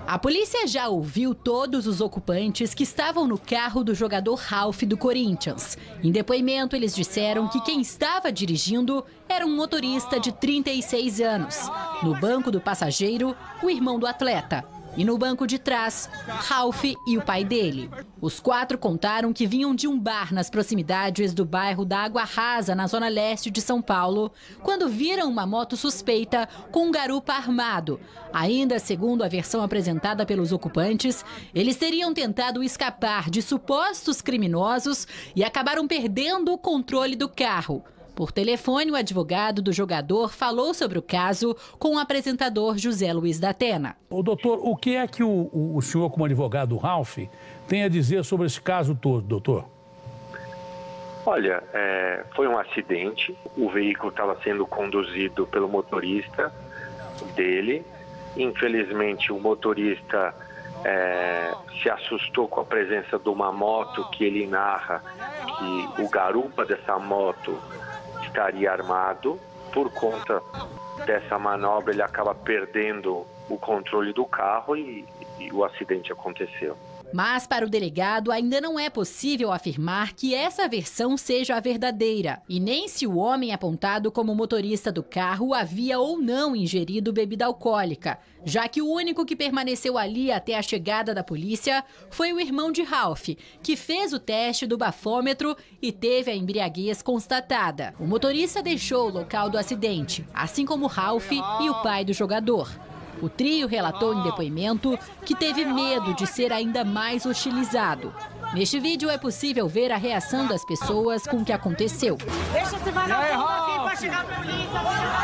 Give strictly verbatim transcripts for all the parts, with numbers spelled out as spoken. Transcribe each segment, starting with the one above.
A polícia já ouviu todos os ocupantes que estavam no carro do jogador Ralf do Corinthians. Em depoimento, eles disseram que quem estava dirigindo era um motorista de trinta e seis anos. No banco do passageiro, o irmão do atleta. E no banco de trás, Ralf e o pai dele. Os quatro contaram que vinham de um bar nas proximidades do bairro da Água Rasa, na zona leste de São Paulo, quando viram uma moto suspeita com um garupa armado. Ainda segundo a versão apresentada pelos ocupantes, eles teriam tentado escapar de supostos criminosos e acabaram perdendo o controle do carro. Por telefone, o advogado do jogador falou sobre o caso com o apresentador José Luiz da Atena. O doutor, o que é que o, o, o senhor, como advogado do Ralf, tem a dizer sobre esse caso todo, doutor? Olha, é, foi um acidente. O veículo estava sendo conduzido pelo motorista dele. Infelizmente, o motorista é, se assustou com a presença de uma moto que ele narra que o garupa dessa moto estaria armado. Por conta dessa manobra, ele acaba perdendo o controle do carro e, e o acidente aconteceu. Mas para o delegado ainda não é possível afirmar que essa versão seja a verdadeira. E nem se o homem apontado como motorista do carro havia ou não ingerido bebida alcoólica, já que o único que permaneceu ali até a chegada da polícia foi o irmão de Ralf, que fez o teste do bafômetro e teve a embriaguez constatada. O motorista deixou o local do acidente, assim como Ralf e o pai do jogador. O trio relatou em depoimento que teve medo de ser ainda mais hostilizado. Neste vídeo é possível ver a reação das pessoas com o que aconteceu. Deixa você vai na porra aqui, vai chegar a polícia.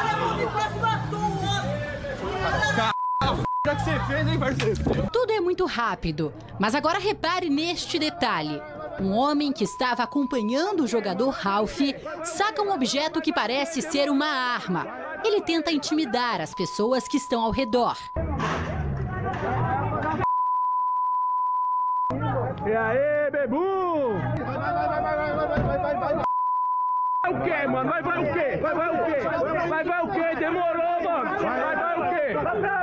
O que você fez, hein, parceiro? Tudo é muito rápido, mas agora repare neste detalhe. Um homem que estava acompanhando o jogador Ralf saca um objeto que parece ser uma arma. Ele tenta intimidar as pessoas que estão ao redor. E aí, bebu? Vai, vai, vai, vai, vai, vai, vai, vai, vai. Vai o quê, mano? Vai, vai o quê? Vai, vai o quê? Vai, vai o quê? Demorou, mano. Vai, vai o quê?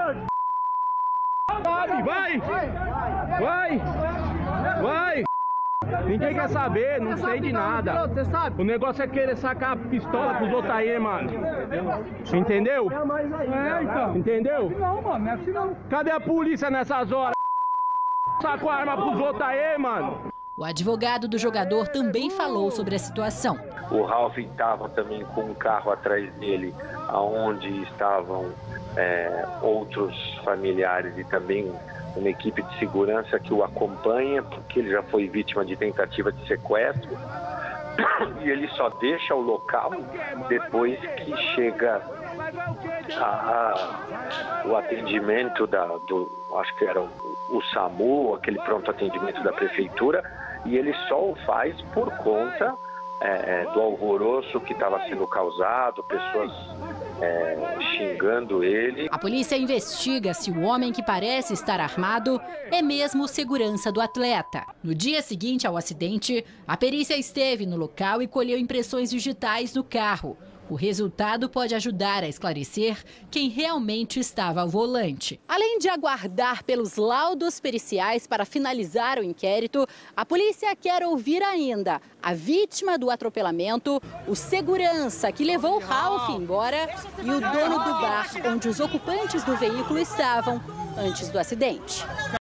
Vai, vai. Vai. Vai. Ninguém quer saber, não sei de nada. O negócio é querer sacar a pistola pros outros aí, mano. Entendeu? É, então. Entendeu? Não, mano, não é assim não. Cadê a polícia nessas horas? Sacou a arma pros outros aí, mano. O advogado do jogador também falou sobre a situação. O Ralf estava também com um carro atrás dele, onde estavam é, outros familiares e também uma equipe de segurança que o acompanha, porque ele já foi vítima de tentativa de sequestro. E ele só deixa o local depois que chega a, a, o atendimento da, do, acho que era o, o SAMU, aquele pronto atendimento da prefeitura, e ele só o faz por conta é, do alvoroço que estava sendo causado, pessoas É, xingando ele. A polícia investiga se o homem que parece estar armado é mesmo segurança do atleta. No dia seguinte ao acidente, a perícia esteve no local e colheu impressões digitais no carro. O resultado pode ajudar a esclarecer quem realmente estava ao volante. Além de aguardar pelos laudos periciais para finalizar o inquérito, a polícia quer ouvir ainda a vítima do atropelamento, o segurança que levou Ralf embora e o dono do bar onde os ocupantes do veículo estavam antes do acidente.